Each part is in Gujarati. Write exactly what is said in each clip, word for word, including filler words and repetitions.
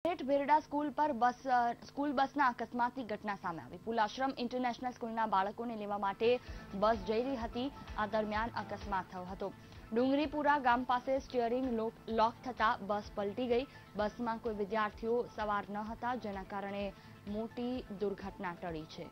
રાટેટ ભેરડા સ્કૂલ પર બસ સ્કૂલ બસના અકસ્માતની ઘટના સામે આવી। પુલાશ્રમ ઇન્ટરનેશનલ સ્કૂલના બાળકોને લેવા માટે બસ જઈ રહી હતી। આ દરમિયાન અકસ્માત થયો હતો। ડુંગરીપુરા ગામ પાસે સ્ટીયરિંગ લોક થતા બસ પલટી ગઈ। બસમાં કોઈ વિદ્યાર્થીઓ સવાર ન હતા, જેના કારણે મોટી દુર્ઘટના ટળી છે।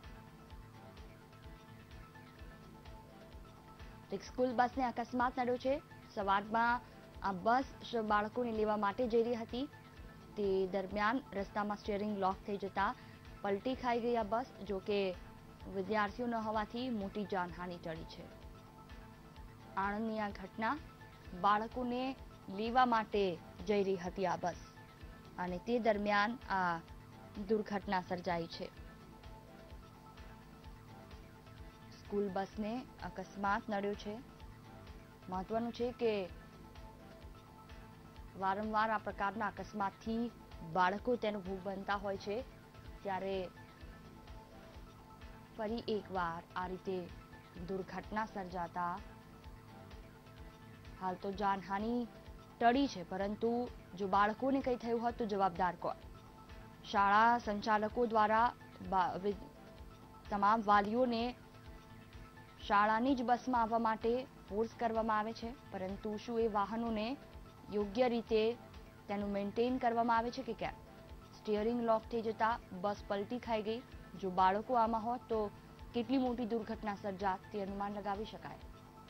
સ્કૂલ બસને અકસ્માત નડ્યો છે। સવારમાં આ બસ બાળકોને લેવા માટે જઈ રહી હતી, તે દરમિયાન રસ્તામાં સ્ટીયરિંગ લોક થઈ જતા પલટી ખાઈ ગઈ આ બસ। જો કે વિદ્યાર્થીઓ ન હોવાથી મોટી જાનહાનિ ટળી છે। આણંદની આ ઘટના, બાળકોને લેવા માટે જઈ રહી હતી આ બસ અને તે દરમિયાન આ દુર્ઘટના સર્જાઈ છે। સ્કૂલ બસને અકસ્માત નડ્યો છે। મહત્વનું છે કે વારંવાર આ પ્રકારના અકસ્માતથી બાળકો તેનો ભોગ બનતા હોય છે, ત્યારે ફરી એકવાર આ રીતે દુર્ઘટના સર્જાતા હાલ તો જાનહાનિ ટળી છે, પરંતુ જો બાળકોને કંઈ થયું હોત તો જવાબદાર કોણ? શાળા સંચાલકો દ્વારા તમામ વાલીઓને શાળાની જ બસમાં આવવા માટે ફોર્સ કરવામાં આવે છે, પરંતુ શું એ વાહનોને યોગ્ય રીતે તેનું મેન્ટેન કરવામાં આવે છે કે કેમ? સ્ટીયરિંગ લોક થઈ જતા બસ પલટી ખાઈ ગઈ। જો બાળકો આમાં હોત તો કેટલી મોટી દુર્ઘટના સર્જાત તે અનુમાન લગાવી શકાય।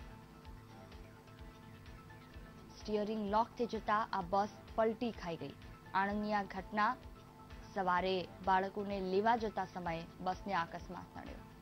સ્ટીયરિંગ લોક થઈ જતા આ બસ પલટી ખાઈ ગઈ। આણંદની આ ઘટના, સવારે બાળકોને લેવા જતા સમયે બસને અકસ્માત નડ્યો।